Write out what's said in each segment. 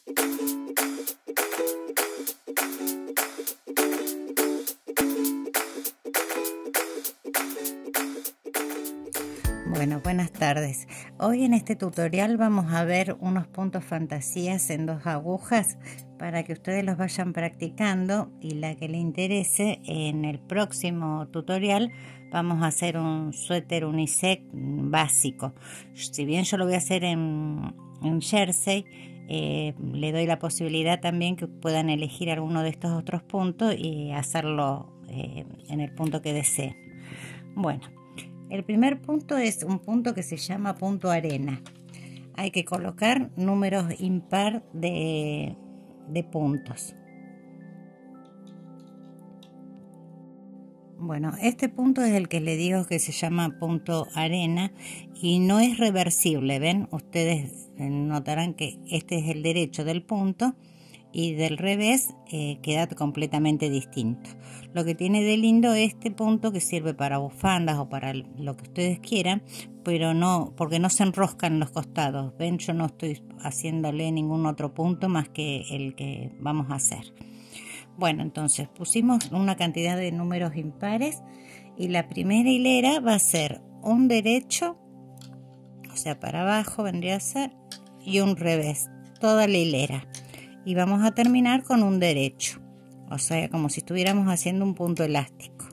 Bueno, buenas tardes. Hoy en este tutorial vamos a ver unos puntos fantasías en 2 agujas para que ustedes los vayan practicando, y la que le interese, en el próximo tutorial vamos a hacer un suéter unisex básico. Si bien yo lo voy a hacer en jersey, le doy la posibilidad también que puedan elegir alguno de estos otros puntos y hacerlo en el punto que deseen. Bueno, el primer punto es un punto que se llama punto arena. Hay que colocar números impar de puntos. Bueno, este punto es el que le digo que se llama punto arena y no es reversible. ¿Ven? Ustedes notarán que este es el derecho del punto y del revés queda completamente distinto. Lo que tiene de lindo este punto, que sirve para bufandas o para lo que ustedes quieran, pero no, porque no se enroscan los costados. Ven, yo no estoy haciéndole ningún otro punto más que el que vamos a hacer. Bueno, entonces pusimos una cantidad de números impares y la primera hilera va a ser un derecho, o sea, para abajo vendría a ser, y un revés, toda la hilera. Y vamos a terminar con un derecho, o sea, como si estuviéramos haciendo un punto elástico.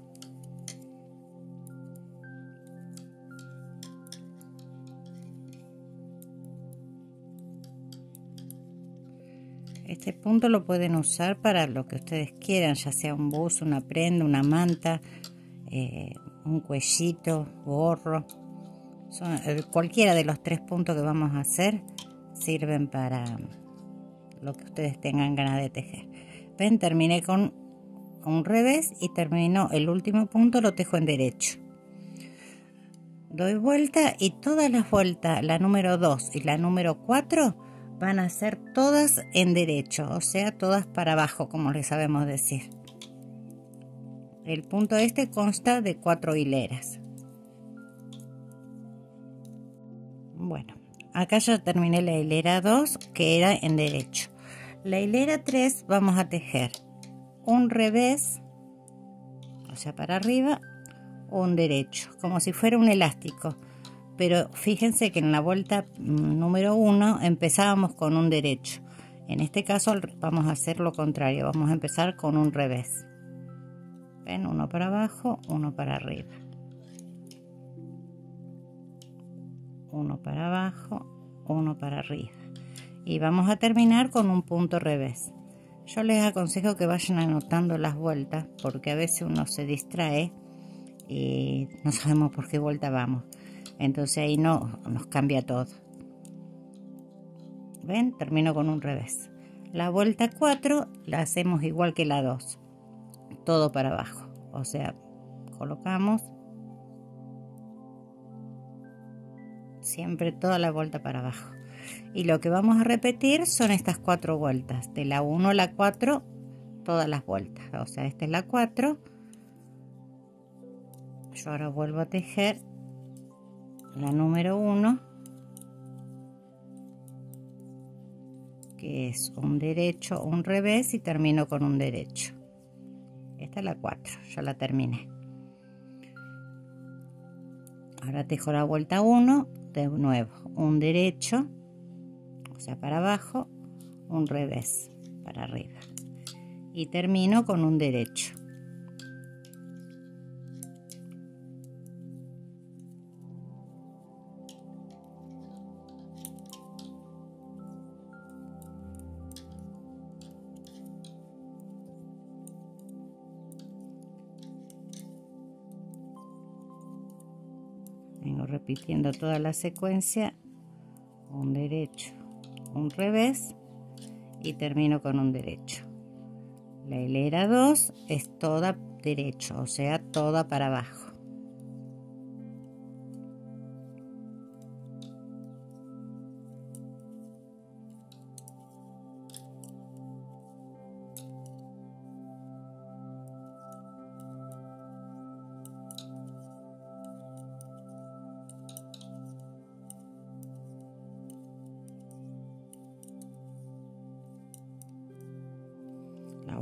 Este punto lo pueden usar para lo que ustedes quieran, ya sea un buzo, una prenda, una manta, un cuellito, gorro. Cualquiera de los 3 puntos que vamos a hacer sirven para lo que ustedes tengan ganas de tejer. Ven, terminé con un revés y termino el último punto, lo tejo en derecho. Doy vuelta y todas las vueltas, la número 2 y la número 4, van a ser todas en derecho, o sea, todas para abajo, como les sabemos decir. El punto este consta de 4 hileras. Bueno, acá ya terminé la hilera 2, que era en derecho. La hilera 3 vamos a tejer un revés, o sea, para arriba, un derecho, como si fuera un elástico. Pero fíjense que en la vuelta número 1 empezábamos con un derecho. En este caso vamos a hacer lo contrario, vamos a empezar con un revés. ¿Ven? Uno para abajo, uno para arriba. Uno para abajo, uno para arriba. Y vamos a terminar con un punto revés. Yo les aconsejo que vayan anotando las vueltas, porque a veces uno se distrae y no sabemos por qué vuelta vamos. Entonces ahí no nos cambia todo. ¿Ven? Termino con un revés. La vuelta 4 la hacemos igual que la 2. Todo para abajo. O sea, colocamos siempre toda la vuelta para abajo. Y lo que vamos a repetir son estas 4 vueltas. De la 1 a la 4, todas las vueltas. O sea, esta es la 4. Yo ahora vuelvo a tejer la número 1, que es un derecho, un revés, y termino con un derecho. Esta es la 4, ya la terminé. Ahora tejo la vuelta 1, de nuevo un derecho, o sea, para abajo, un revés para arriba, y termino con un derecho. Vengo repitiendo toda la secuencia, un derecho, un revés, y termino con un derecho. La hilera 2 es toda derecho, o sea, toda para abajo.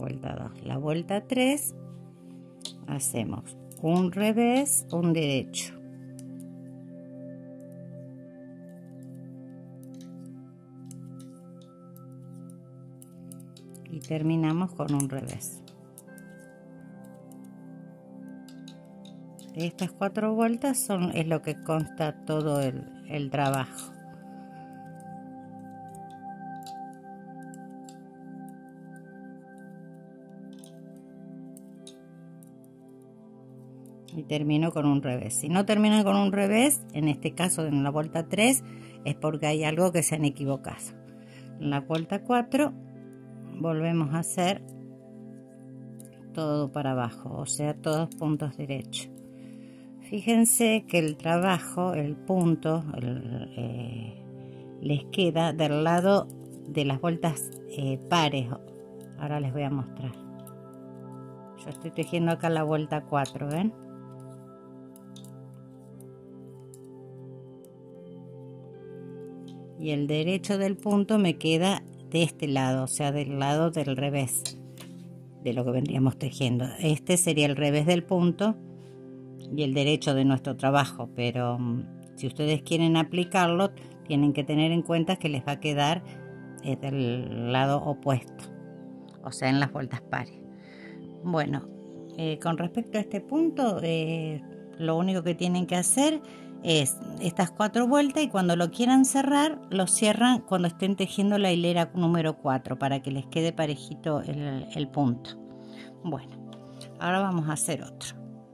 vuelta 2. La vuelta 3 hacemos un revés, un derecho. Y terminamos con un revés. Estas 4 vueltas es lo que consta todo el trabajo. Y termino con un revés. Si no terminan con un revés, en este caso en la vuelta 3, es porque hay algo que se han equivocado. En la vuelta 4 volvemos a hacer todo para abajo, o sea, todos puntos derechos. Fíjense que el trabajo, el punto, les queda del lado de las vueltas pares. Ahora les voy a mostrar. Yo estoy tejiendo acá la vuelta 4, ¿ven? Y el derecho del punto me queda de este lado, o sea, del lado del revés de lo que vendríamos tejiendo. Este sería el revés del punto y el derecho de nuestro trabajo, pero si ustedes quieren aplicarlo, tienen que tener en cuenta que les va a quedar del lado opuesto, o sea, en las vueltas pares. Bueno, con respecto a este punto, lo único que tienen que hacer es estas 4 vueltas, y cuando lo quieran cerrar, lo cierran cuando estén tejiendo la hilera número 4 para que les quede parejito el punto. Bueno, ahora vamos a hacer otro.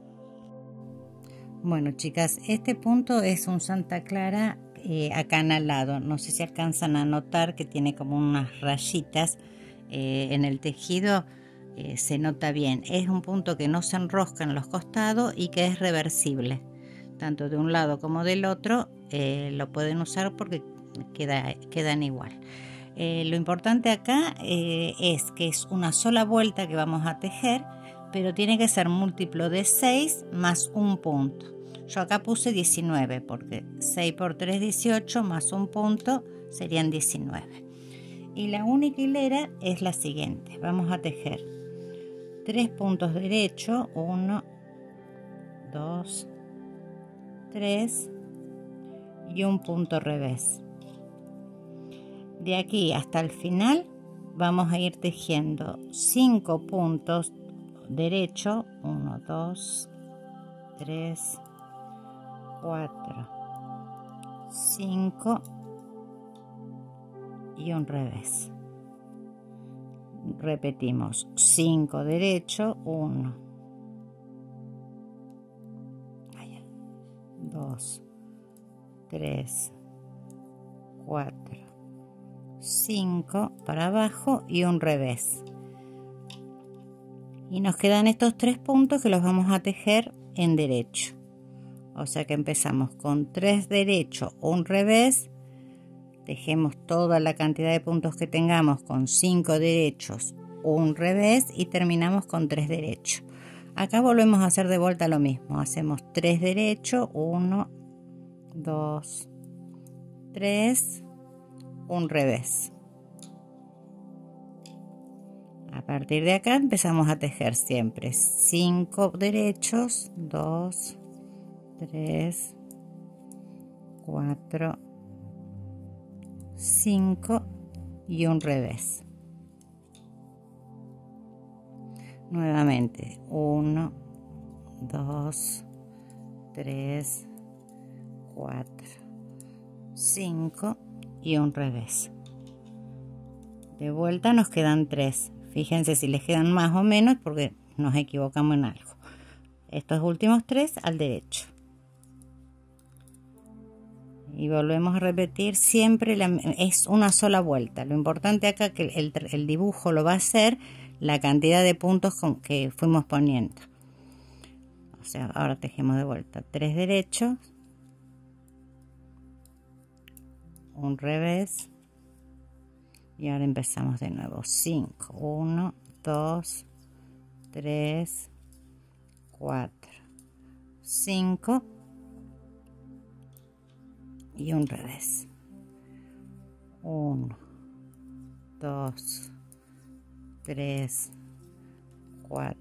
Bueno, chicas, este punto es un Santa Clara acanalado. No sé si alcanzan a notar que tiene como unas rayitas en el tejido. Se nota bien. Es un punto que no se enrosca en los costados y que es reversible. Tanto de un lado como del otro lo pueden usar porque quedan igual. Lo importante acá es que es una sola vuelta que vamos a tejer, pero tiene que ser múltiplo de 6 más un punto. Yo acá puse 19 porque 6 por 3, 18 más un punto serían 19. Y la única hilera es la siguiente. Vamos a tejer 3 puntos derechos, 1, 2, 3 y un punto revés. De aquí hasta el final vamos a ir tejiendo 5 puntos derechos, 1, 2, 3, 4, 5 y un revés. Repetimos 5 derechos, 1, 2, 3, 4, 5 para abajo y un revés. Y nos quedan estos 3 puntos que los vamos a tejer en derecho. O sea que empezamos con 3 derechos, un revés, tejemos toda la cantidad de puntos que tengamos con 5 derechos, un revés y terminamos con 3 derechos. Acá volvemos a hacer de vuelta lo mismo, hacemos 3 derechos, 1, 2, 3, un revés. A partir de acá empezamos a tejer siempre 5 derechos, 2, 3, 4, 5 y un revés. Nuevamente 1, 2, 3, 4, 5 y un revés. De vuelta nos quedan 3. Fíjense si les quedan más o menos porque nos equivocamos en algo. Estos últimos 3 al derecho. Y volvemos a repetir siempre, es una sola vuelta. Lo importante acá que el dibujo lo va a hacer la cantidad de puntos que fuimos poniendo. O sea, ahora tejemos de vuelta 3 derechos, un revés. Y ahora empezamos de nuevo. 5, 1, 2, 3, 4, 5 y un revés. 1, 2, 3, 4,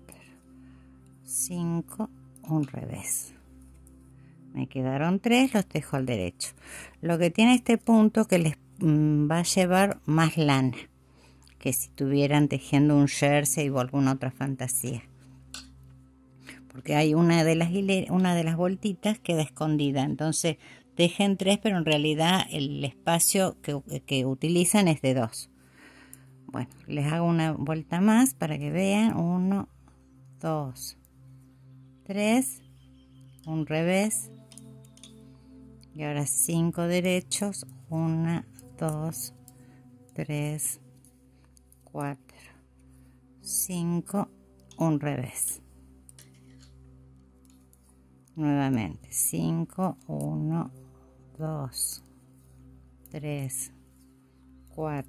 5, un revés. Me quedaron 3, los tejo al derecho. Lo que tiene este punto que les va a llevar más lana que si estuvieran tejiendo un jersey o alguna otra fantasía, porque hay una de las vueltitas queda escondida, entonces tejen 3, pero en realidad el espacio que utilizan es de 2. Bueno, les hago una vuelta más para que vean. 1, 2, 3, un revés, y ahora 5 derechos. 1, 2, 3, 4, 5, un revés. Nuevamente 5, 1, 2, 3, 4,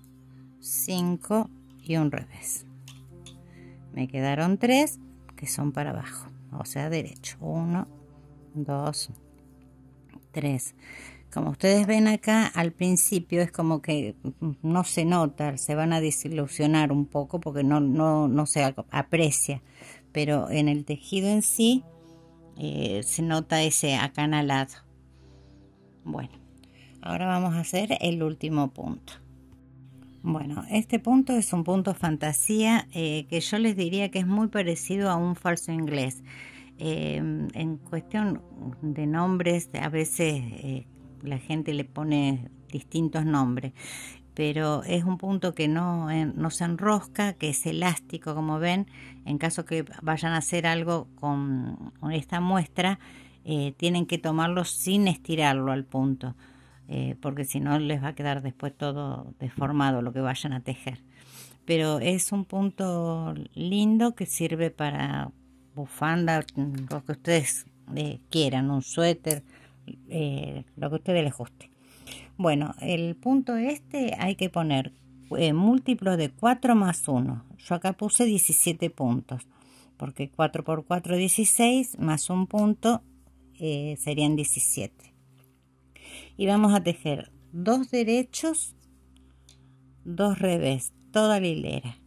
5 y un revés. Me quedaron 3 que son para abajo, o sea derecho. 1, 2, 3. Como ustedes ven acá, al principio es como que no se nota, se van a desilusionar un poco porque no se aprecia, pero en el tejido en sí se nota ese acanalado. Bueno, ahora vamos a hacer el último punto. Bueno, este punto es un punto fantasía que yo les diría que es muy parecido a un falso inglés. En cuestión de nombres, a veces la gente le pone distintos nombres, pero es un punto que no se enrosca, que es elástico, como ven. En caso que vayan a hacer algo con esta muestra, tienen que tomarlo sin estirarlo al punto, porque si no les va a quedar después todo deformado lo que vayan a tejer. Pero es un punto lindo que sirve para bufanda, lo que ustedes quieran, un suéter, lo que a ustedes les guste. Bueno, el punto este hay que poner múltiplos de 4 más 1. Yo acá puse 17 puntos, porque 4 por 4 16, más un punto serían 17. Y vamos a tejer 2 derechos, 2 revés, toda la hilera.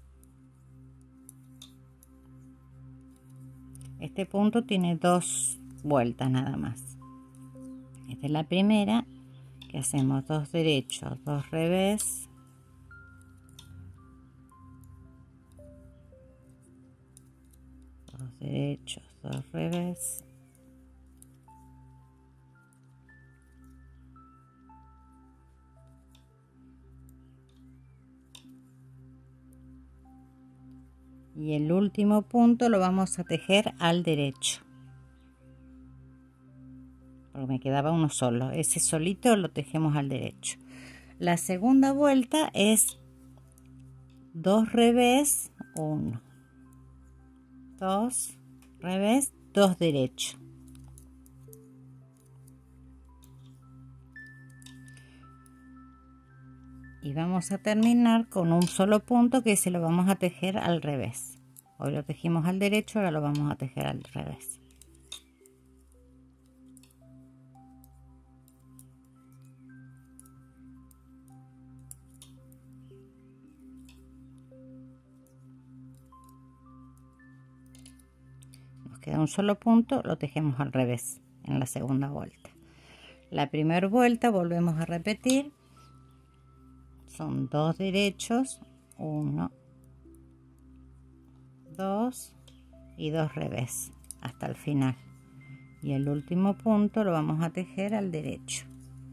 Este punto tiene 2 vueltas nada más. Esta es la primera, que hacemos 2 derechos, 2 revés, 2 derechos, 2 revés, y el último punto lo vamos a tejer al derecho, porque me quedaba uno solo, ese solito lo tejemos al derecho. La segunda vuelta es 2 revés, 1, 2 revés, 2 derecho. Y vamos a terminar con un solo punto que se lo vamos a tejer al revés. Hoy lo tejimos al derecho, ahora lo vamos a tejer al revés. Nos queda un solo punto, lo tejemos al revés en la segunda vuelta. La primera vuelta volvemos a repetir. Son 2 derechos, 1, 2 y 2 revés hasta el final. Y el último punto lo vamos a tejer al derecho.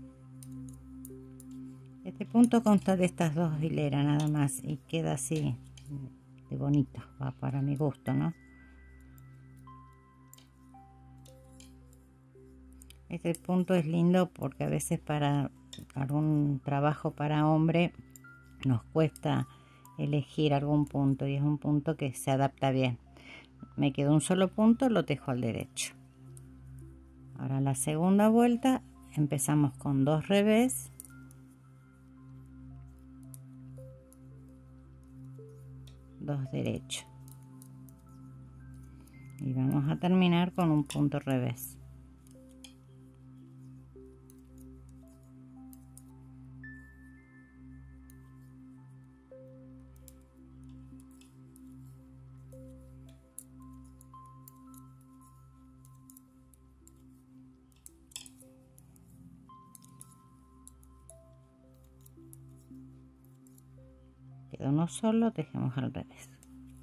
Este punto consta de estas 2 hileras nada más y queda así de bonito, va para mi gusto, ¿no? Este punto es lindo porque a veces para algún trabajo para hombre nos cuesta elegir algún punto y es un punto que se adapta bien. Me quedó un solo punto, lo tejo al derecho. Ahora la segunda vuelta empezamos con 2 revés, 2 derechos y vamos a terminar con un punto revés. queda uno solo, tejemos al revés.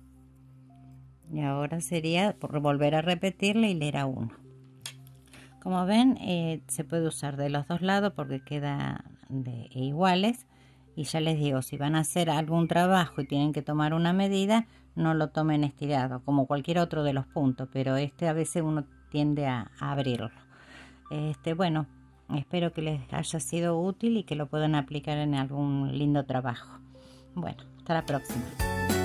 Y ahora sería por volver a repetir la hilera 1. Como ven, se puede usar de los dos lados porque queda iguales. Y ya les digo, si van a hacer algún trabajo y tienen que tomar una medida, no lo tomen estirado, como cualquier otro de los puntos, pero a veces uno tiende a abrirlo. Bueno, espero que les haya sido útil y que lo puedan aplicar en algún lindo trabajo. Bueno, hasta la próxima.